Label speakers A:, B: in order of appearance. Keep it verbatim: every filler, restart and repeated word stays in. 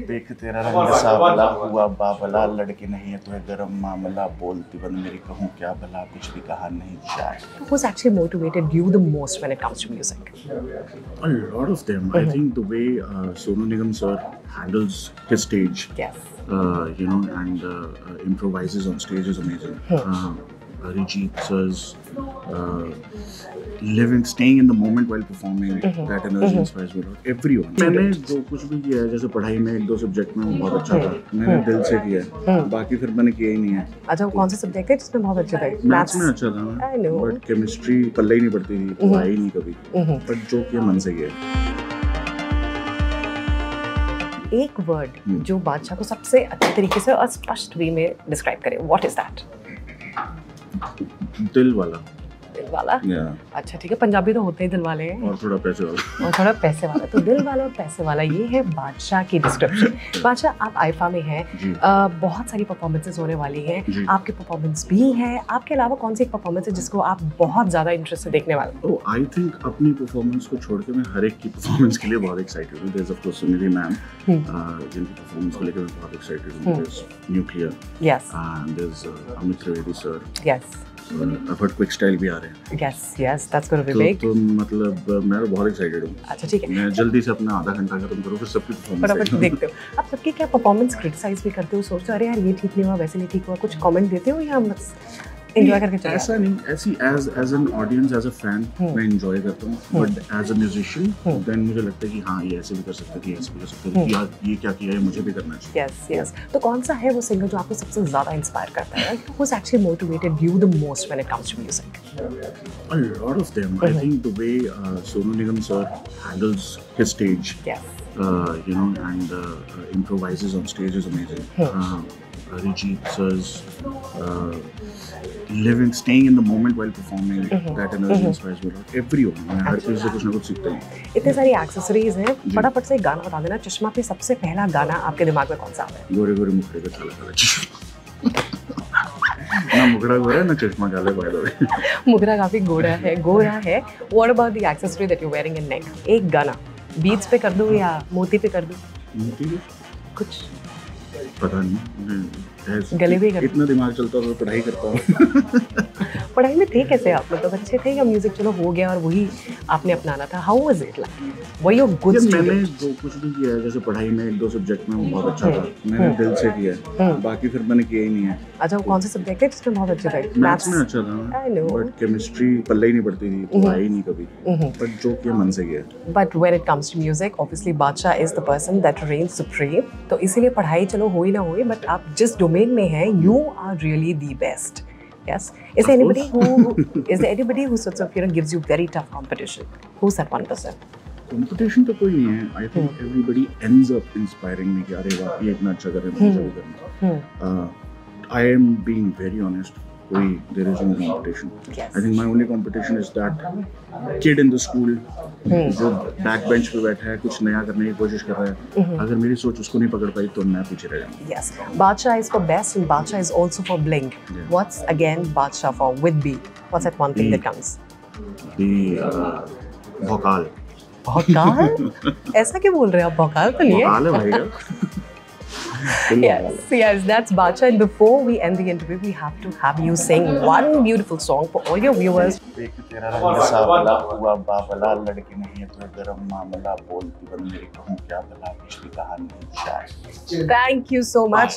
A: देख तेरा रंग सावला हुआ बाबला, लड़के नहीं है तो है गरम मामला, बोलती बन मेरी कहूँ क्या भला, कुछ भी कहा नहीं चाहे.
B: Who's actually motivated you the most when it comes to music?
A: A lot of them. Mm-hmm. I think the way uh, Sonu Nigam sir handles his stage,
B: Yes.
A: uh, you know, and uh, uh, improvises on stage is amazing. Hmm. Uh, Arijit sir's uh, living, staying in the moment while performing, mm-hmm. that energy mm-hmm. inspires me a lot. Everyone. मैंने जो कुछ भी किया है, जैसे पढ़ाई में एक दो सब्जेक्ट में बहुत अच्छा था, मैंने दिल से किया है, बाकी फिर मैंने किया ही नहीं है.
B: अच्छा, वो कौन सा सब्जेक्ट है जिसमें बहुत अच्छे थे?
A: मैथ्स में अच्छा था मैं, बट केमिस्ट्री पल्ले ही नहीं पड़ती थी, तो आई नहीं कभी. बट जो किया मन से किया.
B: एक वर्ड जो बादशाह को सबसे अच्छे तरीके से और स्पष्ट वे में डिस्क्राइब करे, व्हाट इज दैट?
A: दिल वाला.
B: दिल वाला?
A: yeah.
B: अच्छा ठीक है, पंजाबी तो होते ही दिल वाले हैं.
A: और थोड़ा पैसे वाला.
B: और थोड़ा पैसे वाला. तो दिल वाला और पैसे वाला, ये है बादशाह की डिस्क्रिप्शन. बादशाह, आप आईफा में हैं, बहुत सारी परफॉर्मेंसेस होने वाली हैं, आपके परफॉर्मेंस भी हैं. आपके अलावा कौन सी एक परफॉर्मेंस है जिसको आप बहुत ज़्यादा इंटरेस्ट से देखने वाले?
A: oh, I think अपनी परफॉर्मेंस को छोड़ के मैं हर एक की परफॉर्मेंस के लिए बहुत एक्साइटेड हूँ. There's of course Sunidhi ma'am, जिनकी परफॉर्मेंस को लेकर मैं बहुत एक्साइटेड हूँ. There's Nucleya.
B: Yes.
A: And there's uh, Amit Trivedi sir.
B: Yes.
A: I've heard quick style भी आ रहे हैं.
B: Yes, yes, that's going to be
A: तो,
B: big.
A: तो मतलब मैं तो बहुत एक्साइटेड हूँ.
B: अच्छा ठीक है.
A: मैं जल्दी से अपना आधा घंटा खत्म करूँ, फिर सबकी परफॉर्मेंस
B: फटाफट देखते हो. आप सबकी क्या परफॉर्मेंस क्रिटिसाइज भी करते हो? सोचते हो अरे यार ये ठीक नहीं हुआ, वैसे नहीं ठीक हुआ, कुछ कमेंट देते हो या बस एंजॉय करके चले?
A: ऐसा नहीं, ऐसी as as an audience, as a fan मैं एंजॉय करता हूँ, but as a musician then मुझे लगता है कि हाँ ये ऐसे भी कर सकते थे, ऐसे भी कर सकते थे, यार ये क्या किया है, मुझे भी करना चाहिए.
B: Yes yes. तो कौन सा है वो सिंगर जो आपको सबसे ज़्यादा इंस्पायर करता है? Who's actually motivated you the most when it comes to music?
A: A lot of them. I think the way uh, Sonu Nigam sir handles his stage,
B: yes.
A: uh, you know, and uh, uh, improvises on stage is amazing. Uh, Arijit sir's uh, living, staying in the moment while performing, mm-hmm. that energy mm-hmm. inspires me a lot. Everyone. मैं हर किसी से कुछ ना कुछ सीखता हूँ.
B: इतने सारी एक्सेसरीज हैं, फटाफट से एक गाना बता देना. चश्मा पे सबसे पहला गाना आपके दिमाग में कौन सा आता है?
A: गोरे गोरे मुखड़े पे काला काला चश्मा. ना मुखड़ा गोरा है ना चश्मा काला है, बाय द वे.
B: मुखड़ा काफी गोरा है, गोरा है. What about the accessory that you're wearing in neck? एक गाना बीच पे कर दूँ या मोती पे कर दूँ?
A: मोती पे
B: कुछ
A: पता नहीं,
B: गले भी
A: इतना दिमाग चलता तो पढ़ाई करता हूँ.
B: पढ़ाई में थे कैसे आप? मतलब अच्छे थे या म्यूजिक चलो हो गया और वही आपने अपनाना था? How was it like? वही योर गुड स्टूडेंट?
A: मैंने जो कुछ भी किया है, जैसे पढ़ाई में एक दो सब्जेक्ट में बहुत अच्छा था, मैंने दिल से किया है, बाकी फिर मैंने किया ही नहीं है. अच्छा,
B: वो कौन सा सब्जेक्ट है जिसमें बहुत अच्छे थे?
A: मैथ्स में अच्छा था, बट केमिस्ट्री पल्ले ही नहीं पड़ती थी, तो आई नहीं कभी. बट जो किया मन से किया.
B: But when it comes to music, obviously Badshah is the person that reigns supreme. तो इसीलिए पढ़ाई चलो हो ही ना हो, बट आप जिस डोमेन में हैं, you are really the best. Yes. Is there anybody who is there anybody who sort of you know gives you very tough competition? Who's that one person?
A: Competition तो कोई नहीं है. I think hmm. everybody ends up inspiring me कि अरे वाह ये इतना अच्छा कर रहे हैं, मुझे भी करना. Uh, I am being very honest. कोई there is no competition.
B: Yes.
A: I think my only competition is that kid in the school जो बैक बेंच पे बैठा है, कुछ नया करने की कोशिश कर रहा है. अगर मेरी सोच उसको नहीं पकड़ पाई तो मैं पीछे रह जाऊंगा.
B: Yes. Badsha is for best and Badsha is also for bling. Yeah. What's again Badsha for with B? What's that one thing the, that comes?
A: The uh, Bhokaal.
B: Bhokaal? ऐसा क्यों बोल रहे हैं आप? भोकाल तो नहीं है.
A: भोकाल है भाई.
B: Yes, yes, that's Badsha. And before we end the interview, we have to have you sing one beautiful song for all your viewers.
A: देख तेरा रंग सावला हुआ बाबला, लड़के नहीं है तो गरम मामला, बोलती बन मेरी कहूँ क्या भला, कुछ भी कहा नहीं चाहे.
B: Thank you so much.